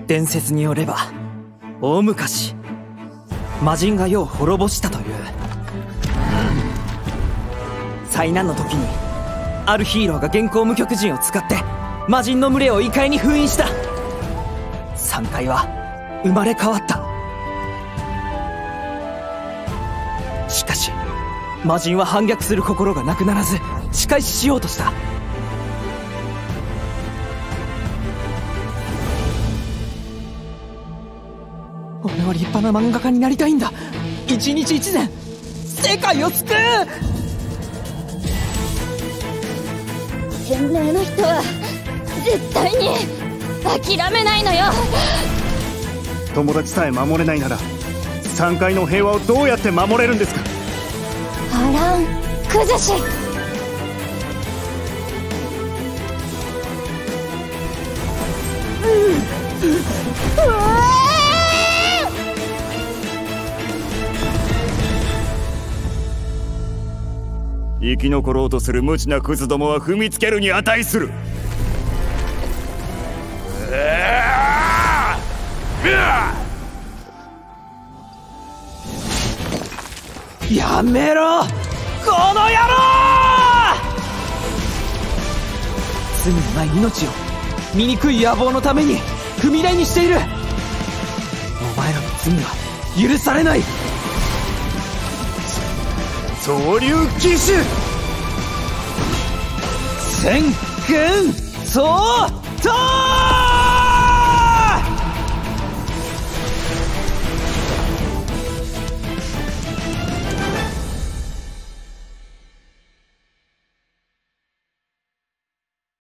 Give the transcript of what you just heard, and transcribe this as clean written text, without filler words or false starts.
伝説によれば大昔魔人が世を滅ぼしたという。災難の時にあるヒーローが現行無極人を使って魔人の群れを異界に封印した。山界は生まれ変わった。しかし魔人は反逆する心がなくならず仕返ししようとした。俺は立派な漫画家になりたいんだ。一日一善世界を救う。 天命の人は絶対に諦めないのよ。 友達さえ守れないなら山界の平和をどうやって守れるんですか。 波乱崩し。 生き残ろうとする無知なクズどもは踏みつけるに値する。 やめろこの野郎。罪のない命を醜い野望のために踏み台にしている。お前らの罪は許されない。 総流騎手千軍総統。